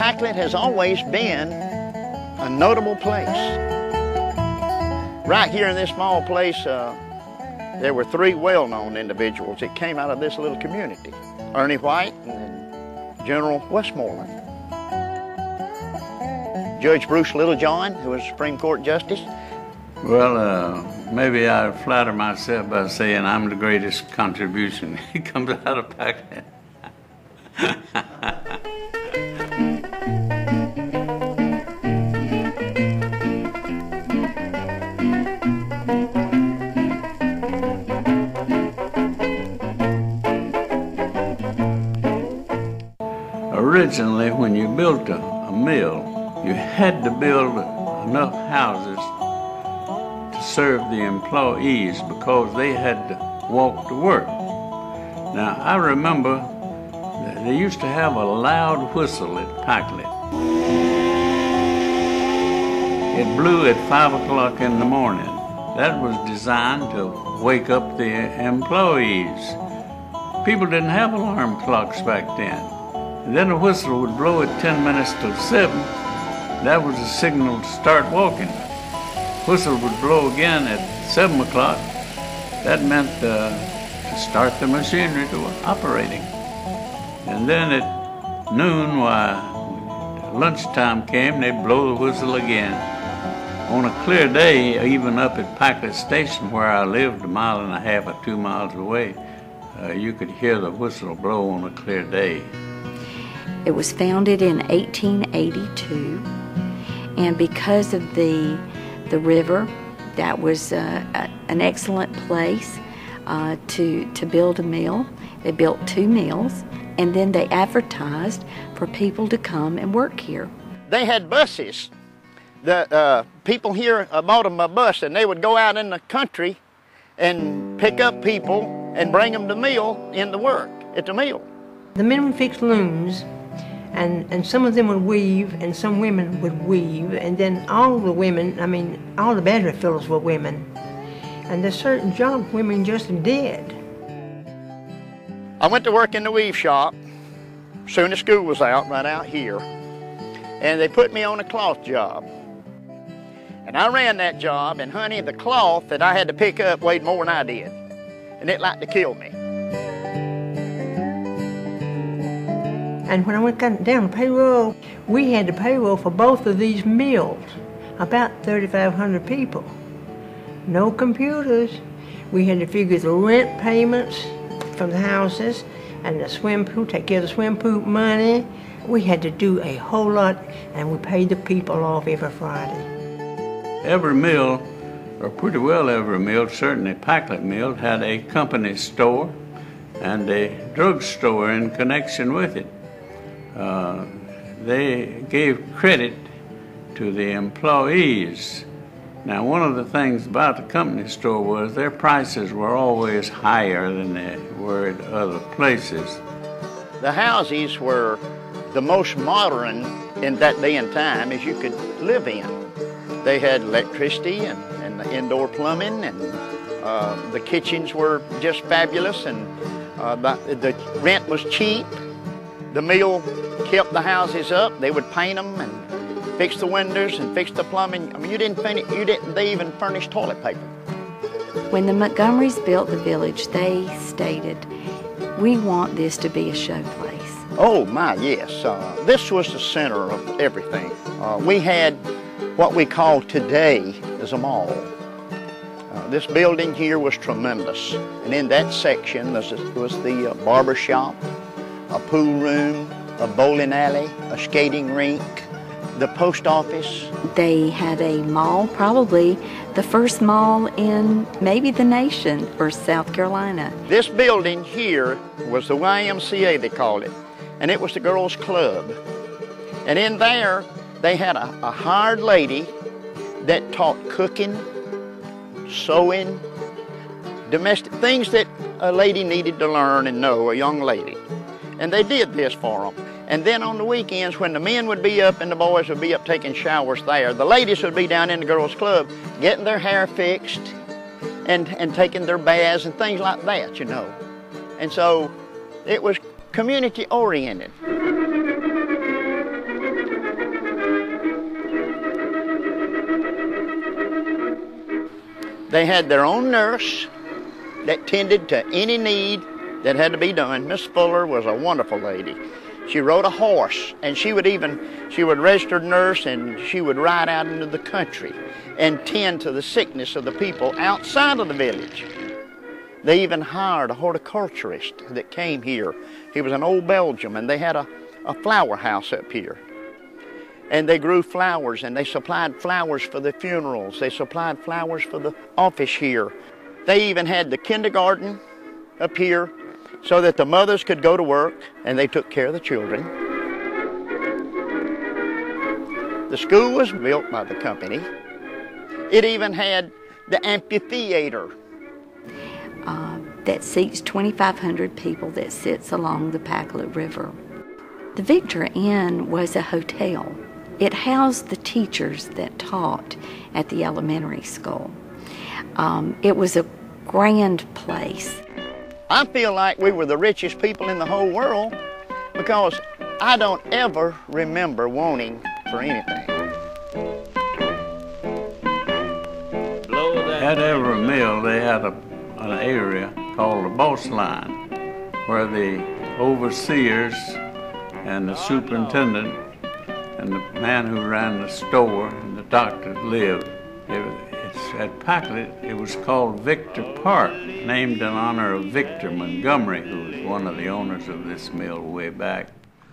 Pacolet has always been a notable place. Right here in this small place, there were three well-known individuals that came out of this little community. Ernie White and General Westmoreland. Judge Bruce Littlejohn, who was Supreme Court Justice. Well, maybe I flatter myself by saying I'm the greatest contribution. He comes out of Pacolet. Originally, when you built a mill, you had to build enough houses to serve the employees because they had to walk to work. Now, I remember that they used to have a loud whistle at Pacolet. It blew at 5 o'clock in the morning. That was designed to wake up the employees. People didn't have alarm clocks back then. And then the whistle would blow at 10 minutes till 7. That was a signal to start walking. Whistle would blow again at 7 o'clock. That meant to start the machinery to operating. And then at noon, lunchtime came, they'd blow the whistle again. On a clear day, even up at Pacolet Station, where I lived 1.5 miles or 2 miles away, you could hear the whistle blow on a clear day. It was founded in 1882, and because of the river, that was an excellent place to build a mill. They built 2 mills, and then they advertised for people to come and work here. They had buses. The people here bought them a bus, and they would go out in the country and pick up people and bring them to mill into work at the mill. The men would fix looms, and some of them would weave, and some women would weave, and then all the women, all the battery fillers were women. And there's certain jobs women just did. I went to work in the weave shop soon as school was out, right out here, and they put me on a cloth job. And I ran that job, and honey, the cloth that I had to pick up weighed more than I did, and it like to kill me. And when I went down the payroll, we had the payroll for both of these mills, about 3,500 people. No computers. We had to figure the rent payments from the houses and the swim pool, take care of the swim pool money. We had to do a whole lot, and we paid the people off every Friday. Every mill, or pretty well every mill, certainly Pacolet Mill, had a company store and a drugstore in connection with it. They gave credit to the employees. Now, one of the things about the company store was their prices were always higher than they were at other places. The houses were the most modern in that day and time as you could live in. They had electricity and the indoor plumbing, and the kitchens were just fabulous, and the rent was cheap. The mill kept the houses up. They would paint them and fix the windows and fix the plumbing. They even furnished toilet paper. When the Montgomerys built the village, they stated, "We want this to be a show place." Oh my, yes. This was the center of everything. We had what we call today as a mall. This building here was tremendous. And in that section was the barber shop, a pool room, a bowling alley, a skating rink, the post office. They had a mall, probably the first mall in maybe the nation or South Carolina. This building here was the YMCA, they called it, and it was the girls' club. And in there, they had a hired lady that taught cooking, sewing, domestic things that a lady needed to learn and know, a young lady. And they did this for them. And then on the weekends, when the men would be up and the boys would be up taking showers there, the ladies would be down in the girls' club getting their hair fixed and taking their baths and things like that, you know. And so it was community oriented. They had their own nurse that tended to any need that had to be done. Miss Fuller was a wonderful lady. She rode a horse, and she would registered nurse, and she would ride out into the country and tend to the sickness of the people outside of the village. They even hired a horticulturist that came here. He was an old Belgian, and they had a flower house up here. And they grew flowers, and they supplied flowers for the funerals. They supplied flowers for the office here. They even had the kindergarten up here so that the mothers could go to work, and they took care of the children. The school was built by the company. It even had the amphitheater. That seats 2,500 people that sits along the Pacolet River. The Victor Inn was a hotel. It housed the teachers that taught at the elementary school. It was a grand place. I feel like we were the richest people in the whole world because I don't ever remember wanting for anything. At every mill, they had an area called the boss line, where the overseers and the superintendent and the man who ran the store and the doctor lived. At Pacolet, it was called Victor Park, named in honor of Victor Montgomery, who was one of the owners of this mill way back.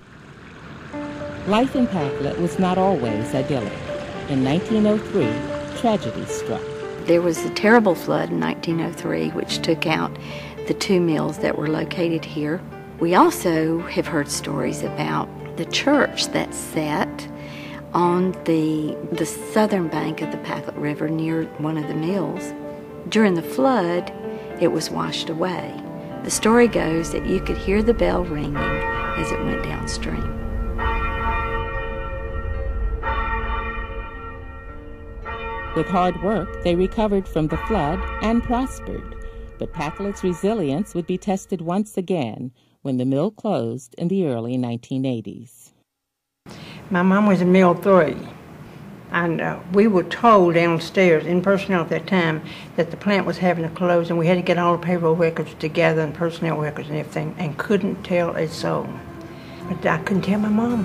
Life in Pacolet was not always idyllic. In 1903, tragedy struck. There was a terrible flood in 1903, which took out the 2 mills that were located here. We also have heard stories about the church that sat on the southern bank of the Pacolet River near one of the mills. During the flood, it was washed away. The story goes that you could hear the bell ringing as it went downstream. With hard work, they recovered from the flood and prospered. But Pacolet's resilience would be tested once again when the mill closed in the early 1980s. My mom was in Mill 3, and we were told downstairs in personnel at that time that the plant was having to close, and we had to get all the payroll records together and personnel records and everything, and couldn't tell a soul. But I couldn't tell my mom.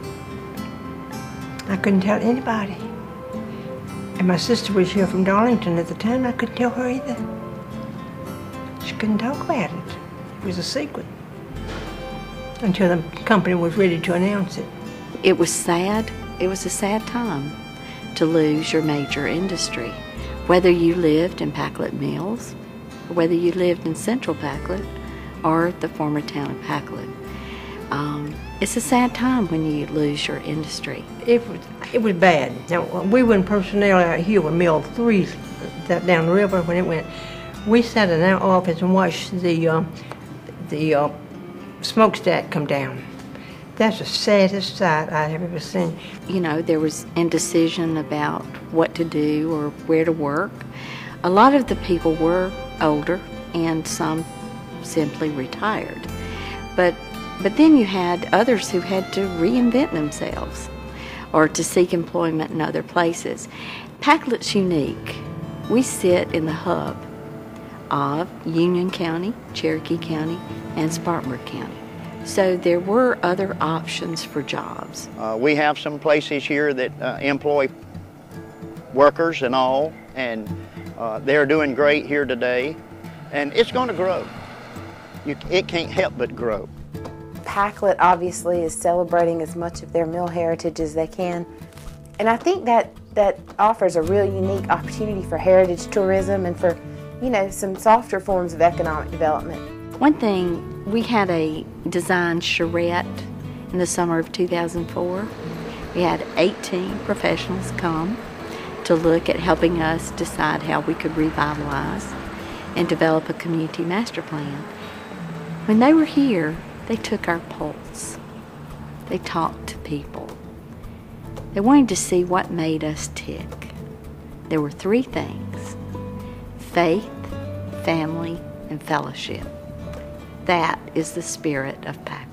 I couldn't tell anybody. And my sister was here from Darlington at the time, and I couldn't tell her either. She couldn't talk about it. It was a secret until the company was ready to announce it. It was sad. It was a sad time to lose your major industry, whether you lived in Pacolet Mills, or whether you lived in Central Pacolet, or the former town of Pacolet. It's a sad time when you lose your industry. It was bad. Now, we were in personnel out here with Mill 3 down the river when it went. We sat in our office and watched the smokestack come down. That's the saddest sight I have ever seen. You know, there was indecision about what to do or where to work. A lot of the people were older and some simply retired. But then you had others who had to reinvent themselves or to seek employment in other places. Pacolet's unique. We sit in the hub of Union County, Cherokee County, and Spartanburg County. So there were other options for jobs. We have some places here that employ workers and all, and they're doing great here today. And it's going to grow. It can't help but grow. Pacolet obviously is celebrating as much of their mill heritage as they can. And I think that offers a real unique opportunity for heritage tourism and for, you know, some softer forms of economic development. One thing, we had a design charrette in the summer of 2004. We had 18 professionals come to look at helping us decide how we could revitalize and develop a community master plan. When they were here, they took our pulse. They talked to people. They wanted to see what made us tick. There were 3 things: faith, family, and fellowship. That is the spirit of Pacolet.